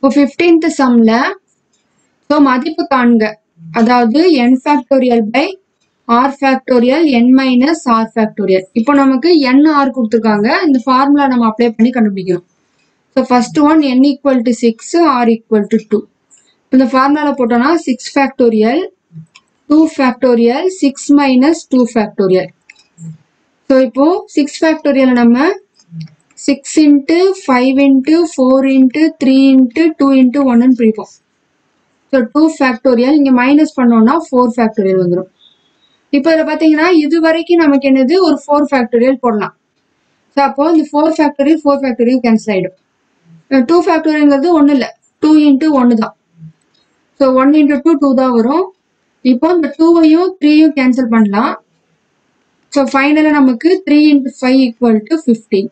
இப்போ 15th சம்ல so மதிப்பு காண்க, அதாவது n factorial by r factorial n minus r factorial. இப்போ நமக்கு n ஆர் கொடுத்துருக்காங்க, இந்த ஃபார்முலா நம்ம அப்ளை பண்ணி கண்டுபிடிக்கணும். So first one n equal to 6 r equal to 2. இந்த ஃபார்முலாவில் போட்டோம்னா 6 factorial 2 factorial 6 minus 2 factorial. So இப்போ 6 ஃபேக்டோரியல் நம்ம 6 into 5 into 4 into 3 into 2 into 1 பிரிப்போம். ஸோ 2 ஃபேக்டோரியல் இங்கே மைனஸ் பண்ணோம்னா 4 ஃபேக்டோரியல் வந்துடும். இப்போ இதில் பார்த்தீங்கன்னா இது வரைக்கும் நமக்கு என்னது ஒரு 4 ஃபேக்டோரியல் போடலாம். ஸோ அப்போ இந்த 4 ஃபேக்டோரியல் கேன்சல் ஆகிடும். 2 ஃபேக்டோரியல்ங்கிறது ஒன்றும் இல்லை, 2 இன்ட்டு 1 தான். ஸோ 1 இன்ட்டு 2 2 தான் வரும். இப்போ இந்த 2வையும் 3யும் கேன்சல் பண்ணலாம். ஸோ ஃபைனலாக நமக்கு 3 இன்ட்டு 5 equal to 15.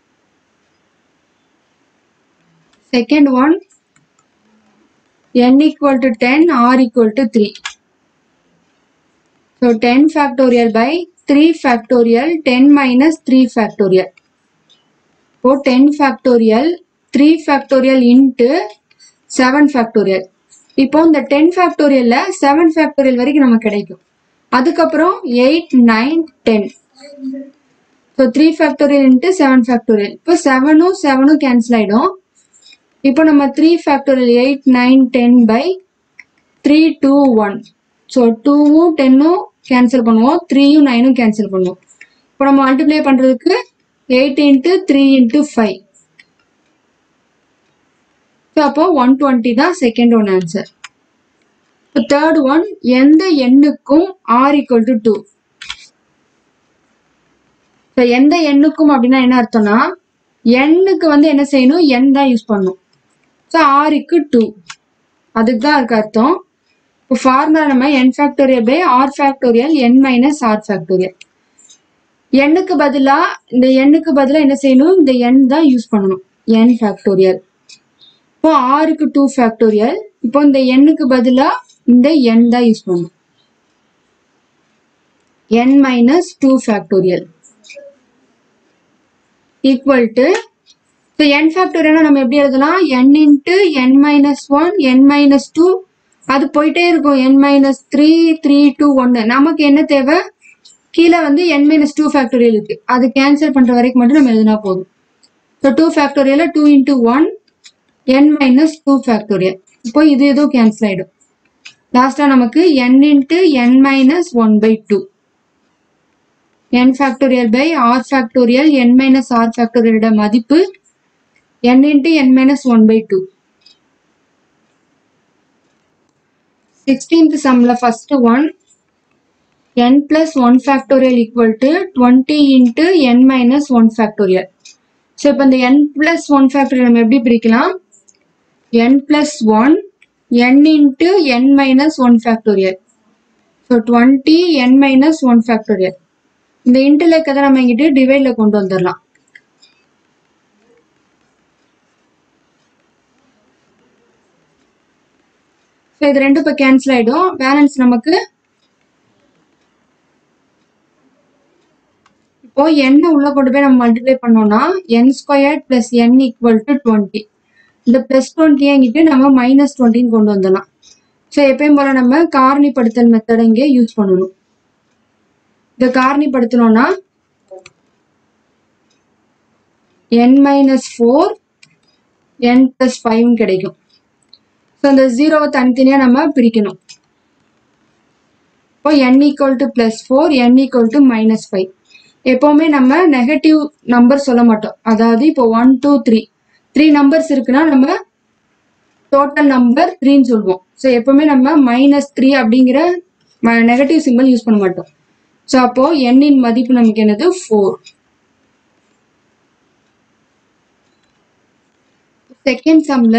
Second one n equal to 10, r equal to 3. So 10 factorial by 3 factorial 10 minus 3 factorial. So 10 factorial 3 factorial into 7 factorial. இப்போ இந்த 10 factorial 7 factorial வரைக்கும் நமக்கு கிடைக்கும். அதுக்கப்புறம் 8, 9, 10. So 3 factorial into 7 factorial. இப்போ 7ம் 7ம் cancel ஆயிடும். இப்போ நம்ம 3 ஃபேக்டோரியல் 8, 9, 10 by 3, 2, 1. ஸோ 2ம் 10ம் கேன்சல் பண்ணுவோம், 3யும் 9ம் கேன்சல் பண்ணுவோம். இப்போ நம்ம மல்டிப்ளை பண்ணுறதுக்கு 8 இன்ட்டு 3 இன்ட்டு 5. ஸோ அப்போ 120 தான் செகண்ட் ஒன் ஆன்சர். இப்போ தேர்ட் ஒன் எந்த எண்ணுக்கும் ஆர் ஈக்குவல் டு 2. ஸோ எந்த எண்ணுக்கும் அப்படின்னா என்ன அர்த்தம்னா எண்ணுக்கு வந்து என்ன செய்யணும், எண் தான் யூஸ் பண்ணணும். ஸோ ஆருக்கு 2, அதுக்கு தான் இருக்கு அர்த்தம். இப்போ ஃபார்முலா நம்ம n factorial by r factorial n minus r factorial. எண்ணுக்கு பதிலாக இந்த எண்ணுக்கு பதிலாக என்ன செய்யணும், இந்த n தான் யூஸ் பண்ணணும், n ஃபேக்டோரியல். இப்போ ஆருக்கு 2 ஃபேக்டோரியல். இப்போ இந்த எண்ணுக்கு பதிலாக இந்த n தான் யூஸ் பண்ணணும், n minus 2 factorial equal to. So n ஃபேக்டோரியல்னா நம்ம எப்படி எழுதலாம், n into n minus 1 n minus 2, அது போயிட்டே இருக்கும், n மைனஸ் 3 3 2 1. நமக்கு என்ன தேவை, கீழே வந்து n மைனஸ் 2 ஃபேக்டோரியல் இருக்கு, அது கேன்சல் பண்ணுற வரைக்கும் மட்டும் நம்ம எழுதினா போதும். So 2 factorial 2 into 1 n minus 2 factorial. இப்போ இது எதுவும் கேன்சல் ஆகிடும். லாஸ்ட்டாக நமக்கு n into n minus 1 by 2. n factorial by r factorial n minus r ஃபேக்டோரியலோட மதிப்பு n into n minus 1 by 2. 16th sumல first one n plus 1 factorial equal to 20 into n minus 1 factorial. So இப்போ இந்த n plus 1 factorial நம்ம எப்படி பிரிக்கலாம், n plus 1 n into n minus 1 factorial. So 20 n minus 1 factorial. இந்த இன்ட்ல இருக்கதை நம்ம இங்கிட்டு டிவைட்ல கொண்டு வந்துடலாம். இது ரெண்டு இப்போ கேன்சல் ஆயிடும். பேலன்ஸ் நமக்கு இப்போ n உள்ள கொண்டு போய் நம்ம மல்டிப்ளை பண்ணோம்னா n square plus n equal to 20. இந்த பிளஸ் 20 இங்கிட்டு நம்ம மைனஸ் 20 கொண்டு வந்துடலாம். ஸோ எப்பயும் போல நம்ம காரணிப்படுத்தல் மெத்தட் இங்கே யூஸ் பண்ணணும். இந்த காரணிப்படுத்தணும்னா n மைனஸ் 4 n பிளஸ் 5 கிடைக்கும். ஸோ இந்த 0வை தனித்தனியாக நம்ம பிரிக்கணும். இப்போ n equal to plus 4 n equal to minus 5. எப்போவுமே நம்ம நெகட்டிவ் நம்பர் சொல்ல மாட்டோம். அதாவது இப்போ 1 2 3 நம்பர்ஸ் இருக்குன்னா நம்ம டோட்டல் நம்பர் 3ன்னு சொல்லுவோம். ஸோ எப்போவுமே நம்ம மைனஸ் 3 அப்படிங்கிற நெகட்டிவ் சிம்பிள் யூஸ் பண்ண மாட்டோம். ஸோ அப்போ n-இன் மதிப்பு நமக்கு என்னது 4. செகண்ட் சம்ல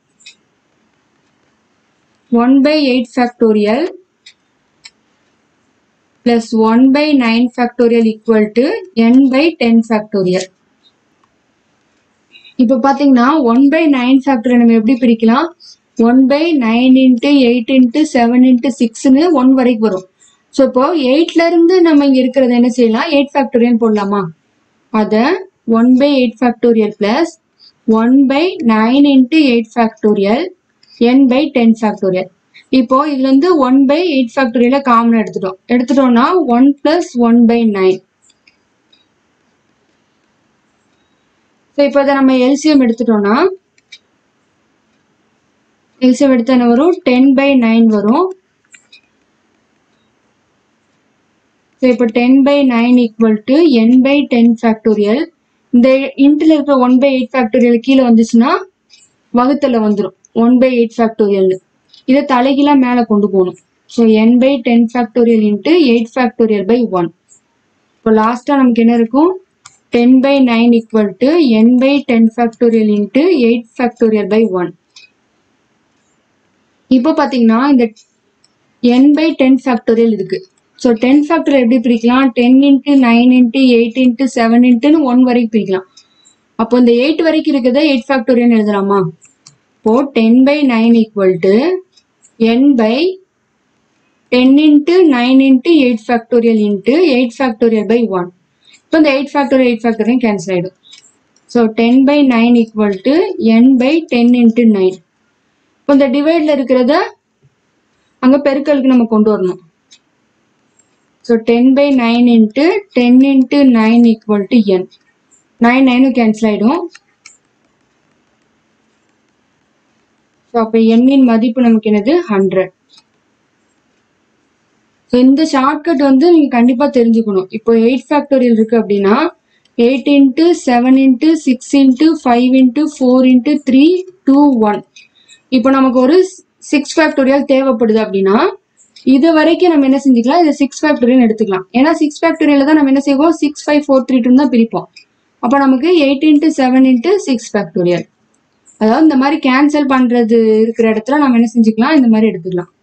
1 by 8 factorial plus 1 by 9 factorial equal to n by 10 factorial. இப்போ பார்த்தீங்கன்னா 1 by 9 factorial நம்ம எப்படி பிரிக்கலாம், 1 by 9 into 8 into 7 into 6ன்னு 1 வரைக்கும் வரும். ஸோ இப்போ 8ல இருந்து நம்ம இங்கே இருக்கிறத என்ன செய்யலாம், 8 factorial போடலாமா, அதை 1 by 8 factorial plus 1 by 9 into 8 factorial n by 10 factorial. இப்போ இதுல இருந்து 1 by 8 factorial காமன் எடுத்துட்டோம்னா 1 plus 1 by 9. ஸோ இப்போ இதை நம்ம எல்சிஎம் எடுத்துட்டோம்னா எல்சிஎம் எடுத்து என்ன வரும் 10 by 9 வரும். ஸோ இப்போ 10 by 9 equal to n by 10 factorial. இந்த இன்ட்ல இருக்கிற 1 by 8 factorial கீழே வந்துச்சுன்னா வகுத்தல வந்துடும் 1 by 8 factorial. இதை தலைகீழா மேலே கொண்டு போகணும். So n by 10 factorial into 8 factorial by 1. இப்போ லாஸ்டா நமக்கு என்ன இருக்கும் 10 by 9 equal to n by 10 factorial into 8 factorial by 1. இப்போ பாத்தீங்கன்னா இந்த n by 10 factorial இருக்கு. ஸோ 10 factorial எப்படி பிரிக்கலாம் 10 into 9 into 8 into 7 into 1 வரைக்கும் பிரிக்கலாம். அப்போ இந்த 8 வரைக்கும் இருக்கிறத 8 factorial எழுதலாமா? இப்போ 10 by 9 equal to n by 10 into 9 into 8 factorial into 8 factorial by 1. இப்போ இந்த 8 factorial cancel ஆயிடும். So 10 by 9 equal to n by 10 into 9. இப்போ இந்த டிவைட்ல இருக்கிறத அங்க பெருக்கலுக்கு நம்ம கொண்டு வரணும். So 10 by 9 into 10 into 9 equal to n. 9 9 cancel ஆயிடும். ஸோ அப்போ n இன் மதிப்பு நமக்கு என்னது 100. ஸோ இந்த ஷார்ட்கட் வந்து நீங்க கண்டிப்பா தெரிஞ்சுக்கணும். இப்போ 8 factorial இருக்கு அப்படின்னா 8 into 7 into 6 into 5 into 4 into 3 2 1. இப்போ நமக்கு ஒரு 6 factorial தேவைப்படுது அப்படின்னா இது வரைக்கும் நம்ம என்ன செஞ்சுக்கலாம் இதை 6 factorial எடுத்துக்கலாம். ஏன்னா 6 factorial தான் நம்ம என்ன செய்வோம் 6 5 4 3 2 தான் பிரிப்போம். அப்போ நமக்கு 8 into 7 into 6 factorial. அதாவது இந்த மாதிரி கேன்சல் பண்றது இருக்கிற இடத்துல நம்ம என்ன செஞ்சுக்கலாம் இந்த மாதிரி எடுத்துக்கலாம்.